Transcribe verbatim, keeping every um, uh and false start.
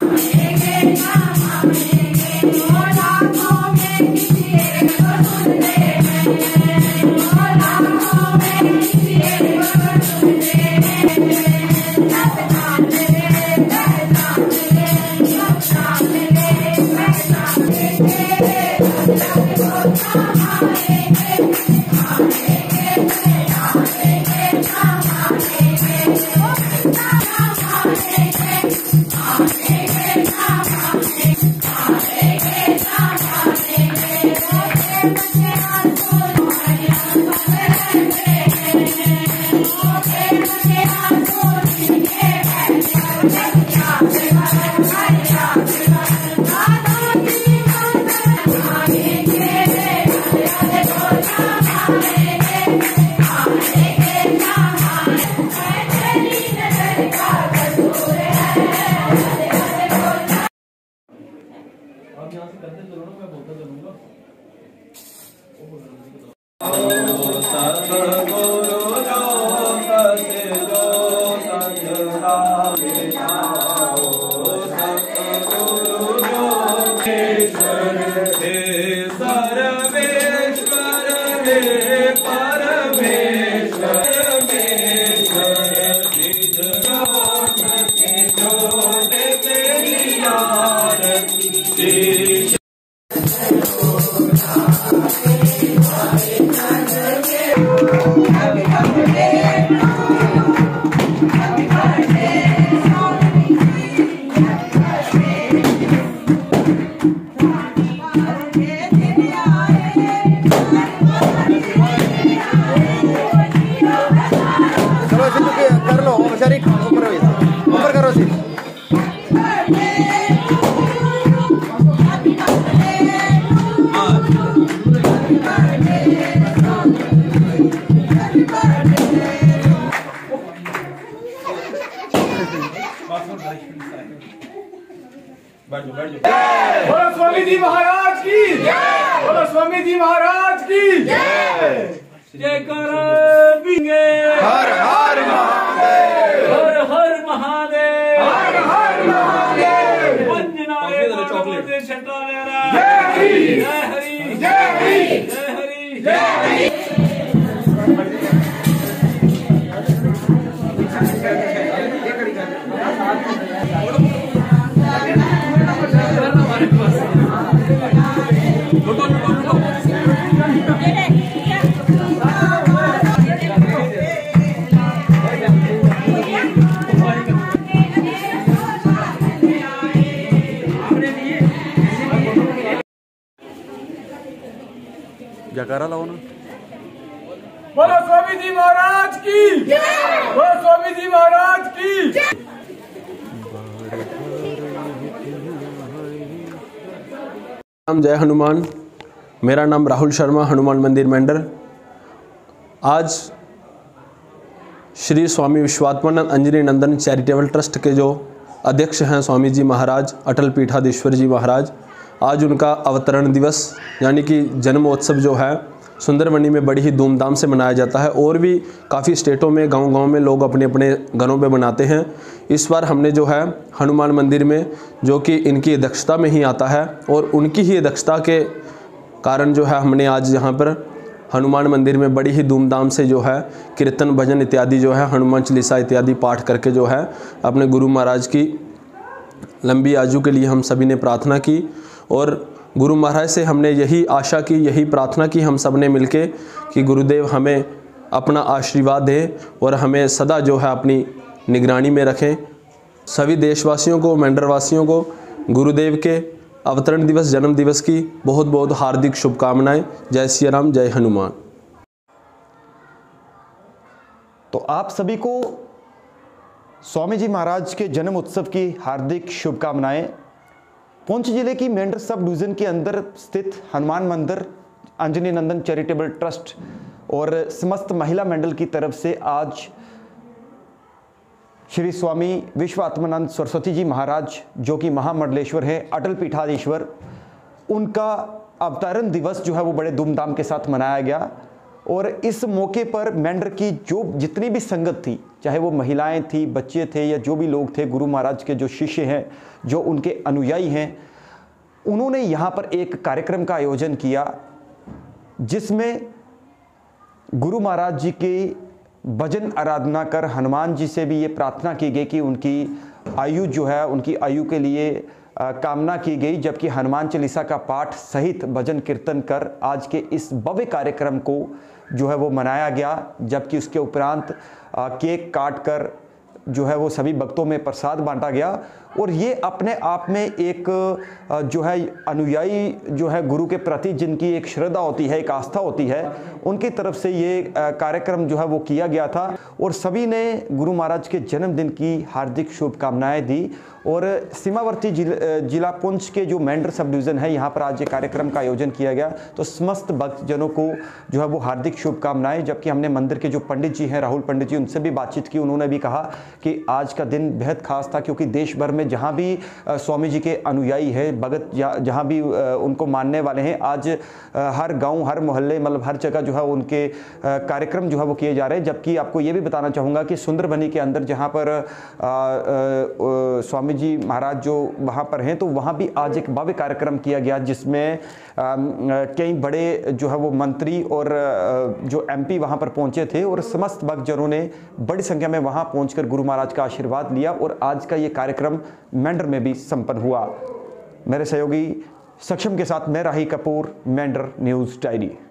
बोलो स्वामी जी महाराज की जय। बोलो स्वामी जी महाराज की जय। जय करेंगे। हर हर महादेव। हर हर महादेव। हर हर महादेव। पंजनारे चॉकलेट छटा मेरा। जय हरि जय हरि जय हरि जय हरि जय हरि। जयकारा लाओ ना। बोलो स्वामी जी महाराज की जय। बोलो स्वामी जी महाराज की जय। जय हनुमान। मेरा नाम राहुल शर्मा, हनुमान मंदिर मेंढर। आज श्री स्वामी विश्वात्मानंद अंजनी नंदन चैरिटेबल ट्रस्ट के जो अध्यक्ष हैं स्वामी जी महाराज अटल पीठाधीश्वर जी महाराज, आज उनका अवतरण दिवस यानी कि जन्मोत्सव जो है सुंदरबनी में बड़ी ही धूमधाम से मनाया जाता है और भी काफ़ी स्टेटों में गांव-गांव में लोग अपने अपने घरों पे बनाते हैं। इस बार हमने जो है हनुमान मंदिर में, जो कि इनकी अध्यक्षता में ही आता है और उनकी ही अध्यक्षता के कारण जो है हमने आज यहाँ पर हनुमान मंदिर में बड़ी ही धूमधाम से जो है कीर्तन भजन इत्यादि जो है हनुमान चालीसा इत्यादि पाठ करके जो है अपने गुरु महाराज की लंबी आयु के लिए हम सभी ने प्रार्थना की और गुरु महाराज से हमने यही आशा की, यही प्रार्थना की हम सब ने मिलके कि गुरुदेव हमें अपना आशीर्वाद दें और हमें सदा जो है अपनी निगरानी में रखें। सभी देशवासियों को, मेंढरवासियों को गुरुदेव के अवतरण दिवस, जन्म दिवस की बहुत बहुत हार्दिक शुभकामनाएं। जय श्री राम, जय हनुमान। तो आप सभी को स्वामी जी महाराज के जन्म उत्सव की हार्दिक शुभकामनाएं। पुंछ जिले की मेंढर सब डिवीजन के अंदर स्थित हनुमान मंदिर अंजनी नंदन चैरिटेबल ट्रस्ट और समस्त महिला मंडल की तरफ से आज श्री स्वामी विश्वात्मानंद सरस्वती जी महाराज, जो कि महामंडलेश्वर हैं, अटल पीठाधीश्वर, उनका अवतरण दिवस जो है वो बड़े धूमधाम के साथ मनाया गया। और इस मौके पर मेंढर की जो जितनी भी संगत थी चाहे वो महिलाएं थी, बच्चे थे या जो भी लोग थे, गुरु महाराज के जो शिष्य हैं, जो उनके अनुयायी हैं, उन्होंने यहाँ पर एक कार्यक्रम का आयोजन किया जिसमें गुरु महाराज जी की भजन आराधना कर हनुमान जी से भी ये प्रार्थना की गई कि उनकी आयु जो है, उनकी आयु के लिए आ, कामना की गई, जबकि हनुमान चालीसा का पाठ सहित भजन कीर्तन कर आज के इस भव्य कार्यक्रम को जो है वो मनाया गया। जबकि उसके उपरांत आ, केक काट कर जो है वो सभी भक्तों में प्रसाद बांटा गया। और ये अपने आप में एक जो है अनुयायी जो है गुरु के प्रति जिनकी एक श्रद्धा होती है, एक आस्था होती है, उनकी तरफ से ये कार्यक्रम जो है वो किया गया था। और सभी ने गुरु महाराज के जन्मदिन की हार्दिक शुभकामनाएं दी। और सीमावर्ती जिला जिला पुंछ के जो मेंढर सब डिवीज़न है, यहाँ पर आज ये कार्यक्रम का आयोजन किया गया। तो समस्त भक्तजनों को जो है वो हार्दिक शुभकामनाएं। जबकि हमने मंदिर के जो पंडित जी हैं, राहुल पंडित जी, उनसे भी बातचीत की। उन्होंने भी कहा कि आज का दिन बेहद खास था, क्योंकि देश भर में जहाँ भी स्वामी जी के अनुयायी हैं, भगत जहाँ भी उनको मानने वाले हैं, आज हर गांव, हर मोहल्ले, मतलब हर जगह जो है उनके कार्यक्रम जो है वो किए जा रहे हैं। जबकि आपको ये भी बताना चाहूँगा कि सुंदरबनी के अंदर जहाँ पर स्वामी जी महाराज जो वहाँ पर हैं, तो वहाँ भी आज एक भव्य कार्यक्रम किया गया, जिसमें कई बड़े जो है वो मंत्री और जो एमपी वहाँ पर पहुँचे थे। और समस्त भक्तजनों ने बड़ी संख्या में वहाँ पहुँचकर गुरु महाराज का आशीर्वाद लिया। और आज का ये कार्यक्रम मेंढर में भी संपन्न हुआ। मेरे सहयोगी सक्षम के साथ मैं राही कपूर, मेंढर न्यूज़ डायरी।